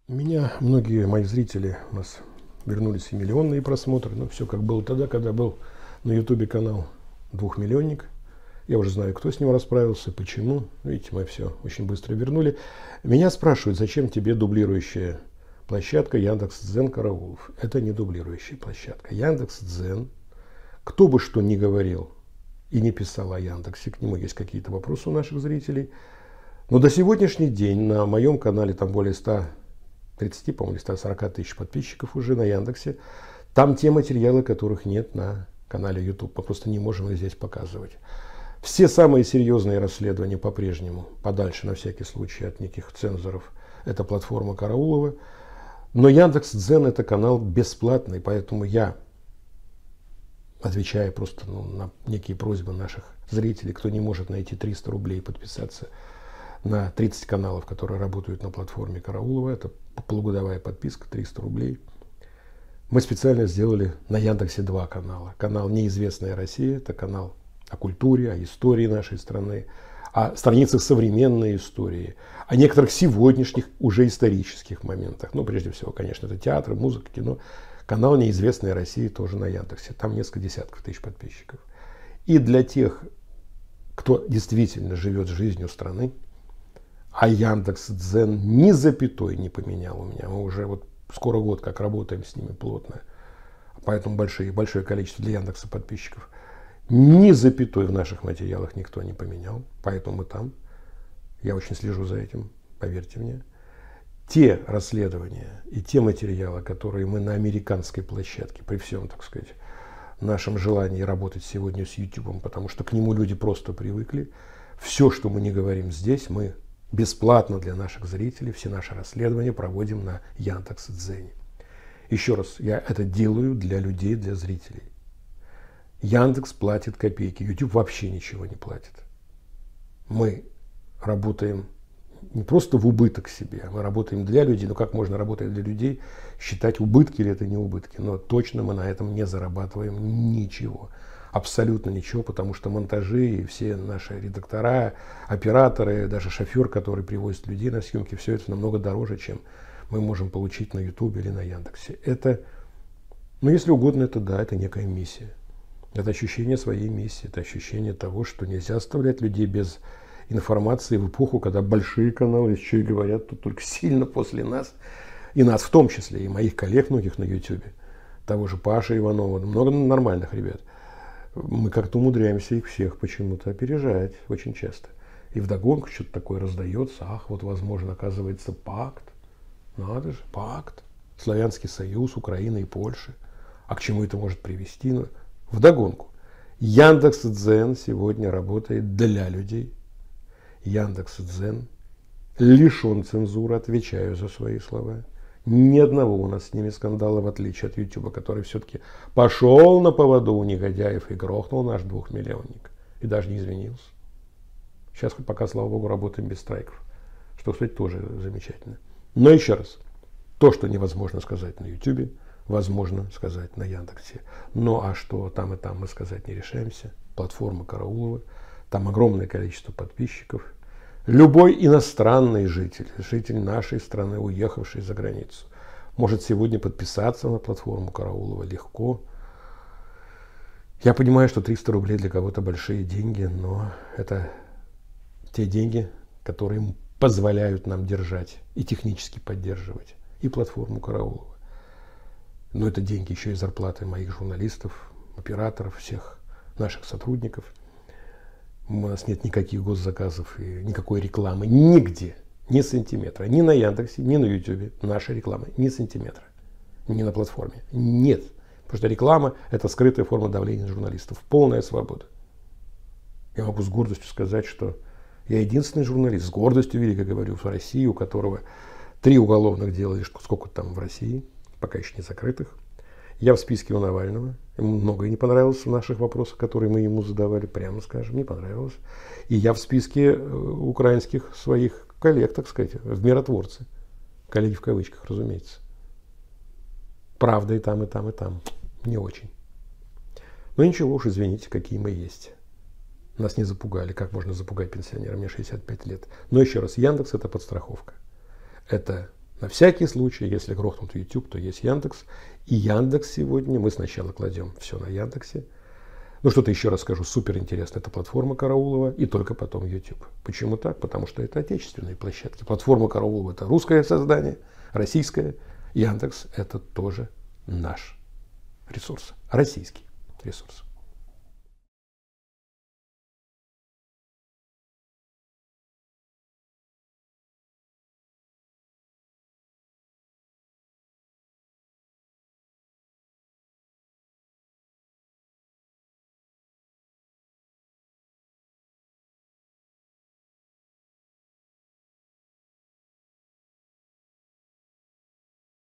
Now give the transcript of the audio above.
Меня многие мои зрители, у нас вернулись и миллионные просмотры, но все как было тогда, когда был на ютубе канал двухмиллионник. Я уже знаю, кто с ним расправился, почему. Видите, мы все очень быстро вернули. Меня спрашивают, зачем тебе дублирующая площадка Яндекс.Дзен Караулов. Это не дублирующая площадка. Яндекс.Дзен, кто бы что ни говорил и не писал о Яндексе, к нему есть какие-то вопросы у наших зрителей. Но до сегодняшний день на моем канале там более 130, по-моему, 140 тысяч подписчиков уже на Яндексе. Там те материалы, которых нет на канале YouTube. Мы просто не можем их здесь показывать. Все самые серьезные расследования по-прежнему, подальше на всякий случай от неких цензоров, это платформа Караулова. Но Яндекс.Дзен это канал бесплатный, поэтому я, отвечая просто на некие просьбы наших зрителей, кто не может найти 300 рублей и подписаться на 30 каналов, которые работают на платформе Караулова, это полугодовая подписка, 300 рублей. Мы специально сделали на Яндексе 2 канала. Канал «Неизвестная Россия», это канал о культуре, о истории нашей страны, о страницах современной истории, о некоторых сегодняшних уже исторических моментах. Ну, прежде всего, конечно, это театр, музыка, кино. Канал «Неизвестная Россия» тоже на Яндексе. Там несколько десятков тысяч подписчиков. И для тех, кто действительно живет жизнью страны, а Яндекс.Дзен ни запятой не поменял у меня. Мы уже вот скоро год как работаем с ними плотно. Поэтому большое количество для Яндекса подписчиков. Ни запятой в наших материалах никто не поменял. Поэтому мы там. Я очень слежу за этим, поверьте мне. Те расследования и те материалы, которые мы на американской площадке, при всем, так сказать, нашем желании работать сегодня с YouTube, потому что к нему люди просто привыкли. Все, что мы не говорим здесь, мы бесплатно для наших зрителей, все наши расследования проводим на Яндекс.Дзене. Еще раз, я это делаю для людей, для зрителей. Яндекс платит копейки, YouTube вообще ничего не платит. Мы работаем не просто в убыток себе, а мы работаем для людей. Но как можно работать для людей, считать убытки или это не убытки? Но точно мы на этом не зарабатываем ничего. Абсолютно ничего, потому что монтажи и все наши редактора, операторы, даже шофер, который привозит людей на съемки, все это намного дороже, чем мы можем получить на YouTube или на Яндексе. Это, ну если угодно, это да, это некая миссия. Это ощущение своей миссии, это ощущение того, что нельзя оставлять людей без информации в эпоху, когда большие каналы еще и говорят тут только сильно после нас, и нас в том числе, и моих коллег многих на YouTube, того же Паши Иванова, много нормальных ребят. Мы как-то умудряемся их всех почему-то опережать очень часто. И вдогонку что-то такое раздается. Ах, вот возможно, оказывается, пакт. Надо же, пакт. Славянский союз, Украины и Польши. А к чему это может привести? Ну, вдогонку. Яндекс.Дзен сегодня работает для людей. Яндекс.Дзен лишен цензуры, отвечаю за свои слова. Ни одного у нас с ними скандала, в отличие от YouTube, который все-таки пошел на поводу у негодяев и грохнул наш двухмиллионник. И даже не извинился. Сейчас пока, слава богу, работаем без страйков. Что, кстати, тоже замечательно. Но еще раз. То, что невозможно сказать на YouTube, возможно сказать на Яндексе. Ну а что там и там мы сказать не решаемся. Платформа Караулова. Там огромное количество подписчиков. Любой иностранный житель, житель нашей страны, уехавший за границу, может сегодня подписаться на платформу Караулова легко. Я понимаю, что 300 рублей для кого-то большие деньги, но это те деньги, которые позволяют нам держать и технически поддерживать и платформу Караулова. Но это деньги еще и зарплаты моих журналистов, операторов, всех наших сотрудников. У нас нет никаких госзаказов и никакой рекламы нигде, ни сантиметра, ни на Яндексе, ни на Ютубе нашей рекламы, ни сантиметра, ни на платформе. Нет, потому что реклама – это скрытая форма давления на журналистов, полная свобода. Я могу с гордостью сказать, что я единственный журналист, с гордостью велико говорю, в России, у которого 3 уголовных дела, или сколько там в России, пока еще не закрытых. Я в списке у Навального. Ему многое не понравилось в наших вопросах, которые мы ему задавали, прямо скажем, не понравилось. И я в списке украинских своих коллег, так сказать, в миротворцы. Коллеги в кавычках, разумеется. Правда и там, и там, и там. Не очень. Но ничего уж, извините, какие мы есть. Нас не запугали. Как можно запугать пенсионера? Мне 65 лет. Но еще раз, Яндекс – это подстраховка. Это На всякий случай, если грохнут YouTube, то есть Яндекс. И Яндекс сегодня, мы сначала кладем все на Яндексе. Ну, что-то еще раз скажу, супер интересно, это платформа Караулова и только потом YouTube. Почему так? Потому что это отечественные площадки. Платформа Караулова – это русское создание, российское. Яндекс – это тоже наш ресурс, российский ресурс.